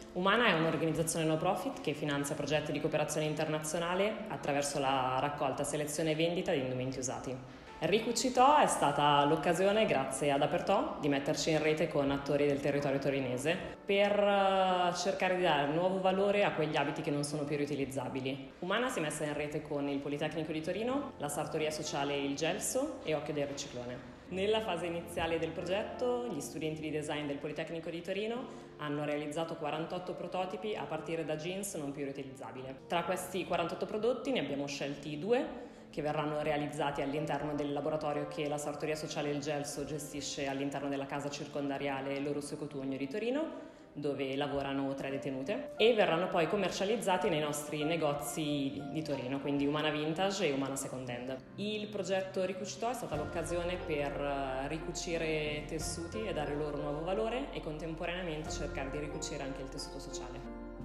Umana è un'organizzazione no profit che finanzia progetti di cooperazione internazionale attraverso la raccolta, selezione e vendita di indumenti usati. Ricucitò è stata l'occasione, grazie ad Apertò, di metterci in rete con attori del territorio torinese per cercare di dare nuovo valore a quegli abiti che non sono più riutilizzabili. Umana si è messa in rete con il Politecnico di Torino, la Sartoria Sociale Il Gelso e Occhio del Riciclone. Nella fase iniziale del progetto, gli studenti di design del Politecnico di Torino hanno realizzato 48 prototipi a partire da jeans non più riutilizzabili. Tra questi 48 prodotti ne abbiamo scelti 2 che verranno realizzati all'interno del laboratorio che la Sartoria Sociale Il Gelso gestisce all'interno della casa circondariale Lorusso e Cotugno di Torino, dove lavorano 3 detenute, e verranno poi commercializzati nei nostri negozi di Torino, quindi Umana Vintage e Umana Second Hand. Il progetto Ricucitò è stata l'occasione per ricucire tessuti e dare loro un nuovo valore e contemporaneamente cercare di ricucire anche il tessuto sociale.